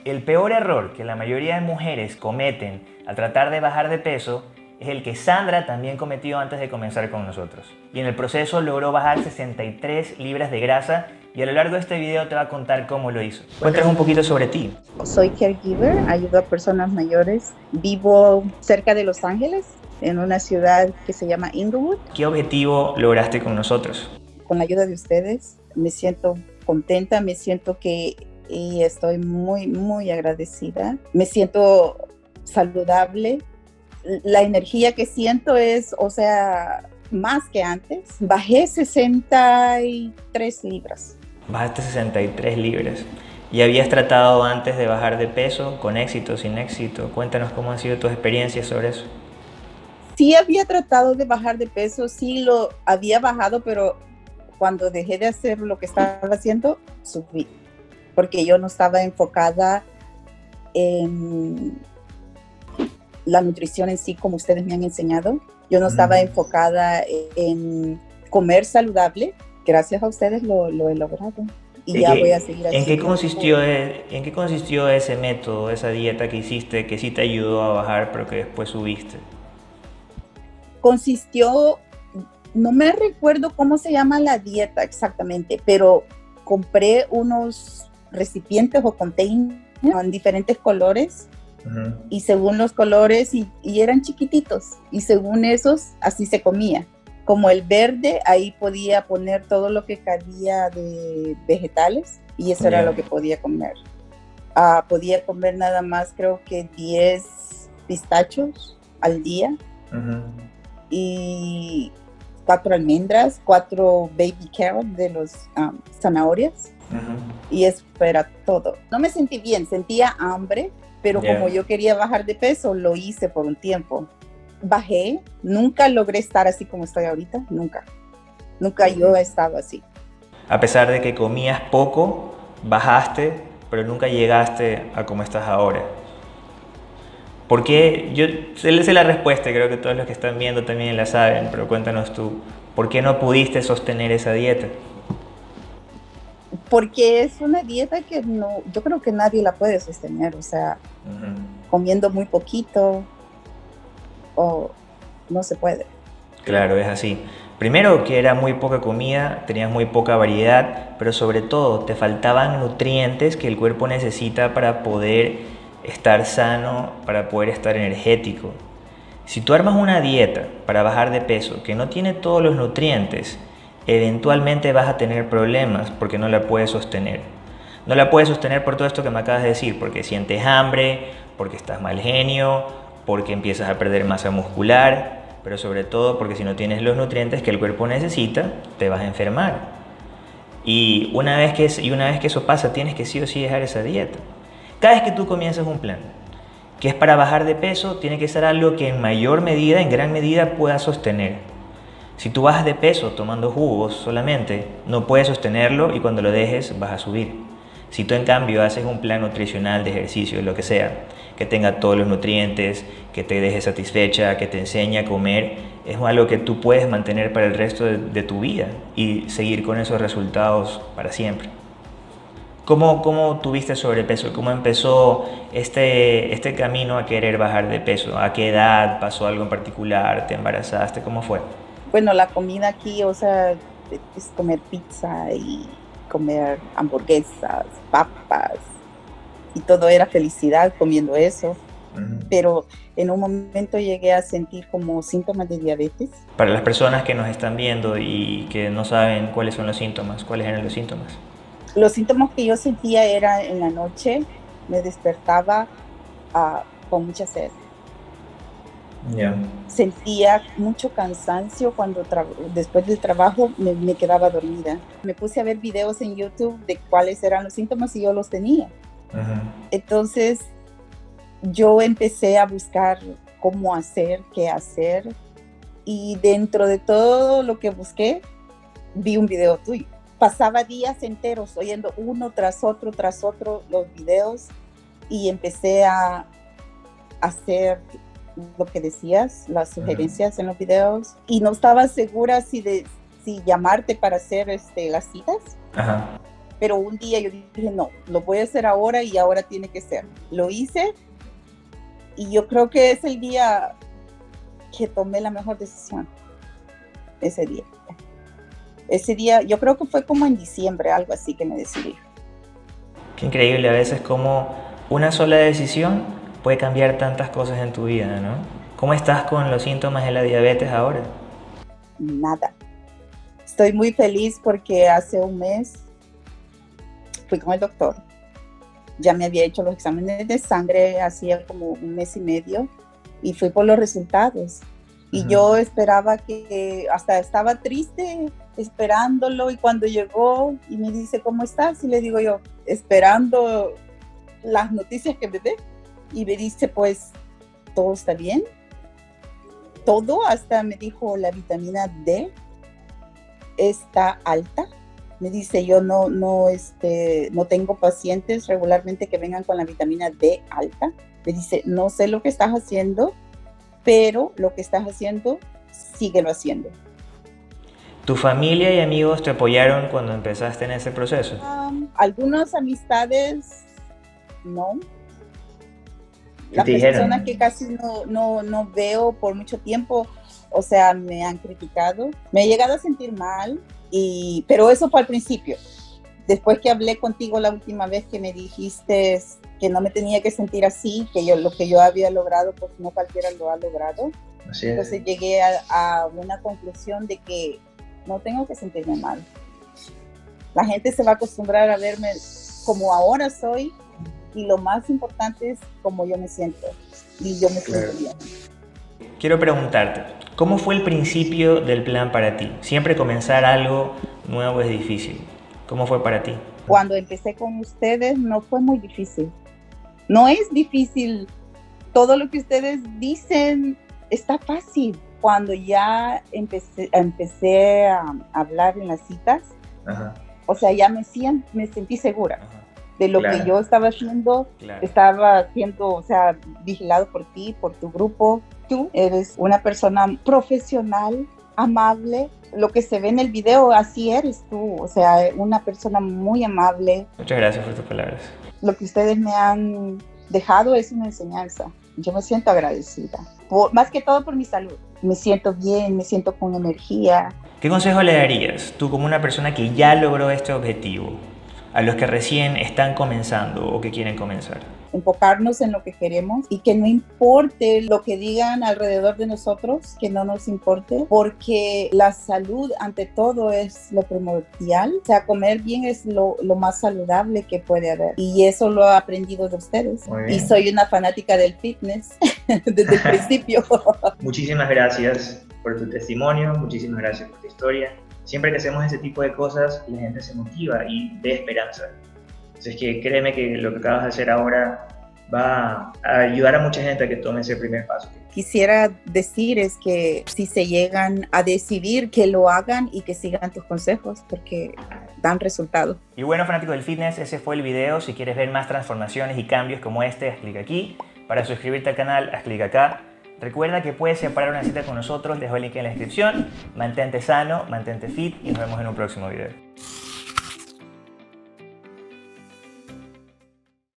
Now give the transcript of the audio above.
El peor error que la mayoría de mujeres cometen al tratar de bajar de peso es el que Sandra también cometió antes de comenzar con nosotros. Y en el proceso logró bajar 63 libras de grasa y a lo largo de este video te va a contar cómo lo hizo. Cuéntanos un poquito sobre ti. Soy caregiver, ayudo a personas mayores. Vivo cerca de Los Ángeles, en una ciudad que se llama Inglewood. ¿Qué objetivo lograste con nosotros? Con la ayuda de ustedes me siento contenta, me siento que y estoy muy agradecida. Me siento saludable. La energía que siento es, o sea, más que antes. Bajé 63 libras. Bajaste 63 libras. ¿Y habías tratado antes de bajar de peso, con éxito, sin éxito? Cuéntanos cómo han sido tus experiencias sobre eso. Sí había tratado de bajar de peso, sí lo había bajado, pero cuando dejé de hacer lo que estaba haciendo, subí. Porque yo no estaba enfocada en la nutrición en sí, como ustedes me han enseñado. Yo no estaba enfocada en comer saludable. Gracias a ustedes lo he logrado. Y ya voy a seguir así. ¿En qué consistió ese método, esa dieta que hiciste, que sí te ayudó a bajar, pero que después subiste? Consistió, no me recuerdo cómo se llama la dieta exactamente, pero compré unos recipientes o containers en diferentes colores. Y según los colores, y eran chiquititos, y según esos, así se comía. Como el verde, ahí podía poner todo lo que cabía de vegetales, y eso era lo que podía comer. Podía comer nada más, creo que 10 pistachos al día, y 4 almendras, 4 baby carrots de los zanahorias, y eso era todo. No me sentí bien, sentía hambre, pero como yo quería bajar de peso, lo hice por un tiempo. Bajé, nunca logré estar así como estoy ahorita, nunca yo he estado así. A pesar de que comías poco, bajaste, pero nunca llegaste a como estás ahora. ¿Por qué? Yo sé la respuesta, creo que todos los que están viendo también la saben, pero cuéntanos tú, ¿por qué no pudiste sostener esa dieta? Porque es una dieta que no, yo creo que nadie la puede sostener, o sea, comiendo muy poquito, o no se puede. Claro, es así. Primero que era muy poca comida, tenías muy poca variedad, pero sobre todo te faltaban nutrientes que el cuerpo necesita para poder estar sano, para poder estar energético. Si tú armas una dieta para bajar de peso que no tiene todos los nutrientes, eventualmente vas a tener problemas porque no la puedes sostener. No la puedes sostener por todo esto que me acabas de decir, porque sientes hambre, porque estás mal genio, porque empiezas a perder masa muscular, pero sobre todo porque si no tienes los nutrientes que el cuerpo necesita, te vas a enfermar. Y una vez que eso pasa, tienes que sí o sí dejar esa dieta. Cada vez que tú comienzas un plan que es para bajar de peso, tiene que ser algo que en mayor medida, en gran medida, puedas sostener. Si tú bajas de peso tomando jugos solamente, no puedes sostenerlo y cuando lo dejes vas a subir. Si tú en cambio haces un plan nutricional de ejercicio, lo que sea, que tenga todos los nutrientes, que te deje satisfecha, que te enseñe a comer, es algo que tú puedes mantener para el resto de tu vida y seguir con esos resultados para siempre. ¿Cómo tuviste sobrepeso? ¿Cómo empezó este camino a querer bajar de peso? ¿A qué edad pasó algo en particular? ¿Te embarazaste? ¿Cómo fue? Bueno, la comida aquí, o sea, es comer pizza y comer hamburguesas, papas, y todo era felicidad comiendo eso. Pero en un momento llegué a sentir como síntomas de diabetes. Para las personas que nos están viendo y que no saben cuáles son los síntomas, ¿cuáles eran los síntomas? Los síntomas que yo sentía era en la noche, me despertaba con mucha sed. Sentía mucho cansancio cuando después del trabajo me quedaba dormida. Me puse a ver videos en YouTube de cuáles eran los síntomas y yo los tenía. Entonces yo empecé a buscar cómo hacer, qué hacer, y dentro de todo lo que busqué vi un video tuyo. Pasaba días enteros oyendo uno tras otro los videos y empecé a hacer lo que decías, las sugerencias en los videos, y no estaba segura si llamarte para hacer las citas. Pero un día yo dije, no, lo voy a hacer ahora y ahora tiene que ser. Lo hice y yo creo que es el día que tomé la mejor decisión. Ese día. Ese día, yo creo que fue como en diciembre, algo así que me decidí. Qué increíble a veces como una sola decisión puede cambiar tantas cosas en tu vida, ¿no? ¿Cómo estás con los síntomas de la diabetes ahora? Nada. Estoy muy feliz porque hace un mes fui con el doctor. Ya me había hecho los exámenes de sangre hacía como un mes y medio y fui por los resultados. Y yo esperaba que, hasta estaba triste esperándolo, y cuando llegó y me dice, ¿cómo estás? Y le digo yo, esperando las noticias que me dé. Y me dice, pues, todo está bien. Todo, hasta me dijo, la vitamina D está alta. Me dice, yo no tengo pacientes regularmente que vengan con la vitamina D alta. Me dice, no sé lo que estás haciendo, pero lo que estás haciendo, síguelo haciendo. ¿Tu familia y amigos te apoyaron cuando empezaste en ese proceso? Algunas amistades, no. Las ¿Qué te dijeron? personas que casi no veo por mucho tiempo, o sea, me han criticado. Me he llegado a sentir mal, pero eso fue al principio. Después que hablé contigo la última vez que me dijiste que no me tenía que sentir así, que lo que yo había logrado, pues no cualquiera lo ha logrado. Así es. Entonces llegué a una conclusión de que no tengo que sentirme mal. La gente se va a acostumbrar a verme como ahora soy, y lo más importante es cómo yo me siento. Y yo me siento bien. Quiero preguntarte, ¿cómo fue el principio del plan para ti? Siempre comenzar algo nuevo es difícil. ¿Cómo fue para ti? Cuando empecé con ustedes no fue muy difícil. No es difícil. Todo lo que ustedes dicen está fácil. Cuando ya empecé a hablar en las citas, o sea, ya me sentí segura de lo que yo estaba haciendo. Estaba siendo, o sea, vigilado por ti, por tu grupo. Tú eres una persona profesional, amable. Lo que se ve en el video, así eres tú. O sea, una persona muy amable. Muchas gracias por tus palabras. Lo que ustedes me han dejado es una enseñanza. Yo me siento agradecida. Más que todo por mi salud. Me siento bien, me siento con energía. ¿Qué consejo le darías tú como una persona que ya logró este objetivo a los que recién están comenzando o que quieren comenzar? Enfocarnos en lo que queremos y que no importe lo que digan alrededor de nosotros, que no nos importe, porque la salud ante todo es lo primordial. O sea, comer bien es lo más saludable que puede haber, y eso lo he aprendido de ustedes. Y soy una fanática del fitness desde el principio. Muchísimas gracias por tu testimonio, muchísimas gracias por tu historia. Siempre que hacemos ese tipo de cosas, la gente se motiva y ve esperanza. Entonces, que créeme que lo que acabas de hacer ahora va a ayudar a mucha gente a que tome ese primer paso. Quisiera decir es que si se llegan a decidir, que lo hagan y que sigan tus consejos, porque dan resultado. Y bueno, fanáticos del fitness, ese fue el video. Si quieres ver más transformaciones y cambios como este, haz clic aquí. Para suscribirte al canal, haz clic acá. Recuerda que puedes separar una cita con nosotros, dejo el link en la descripción. Mantente sano, mantente fit y nos vemos en un próximo video.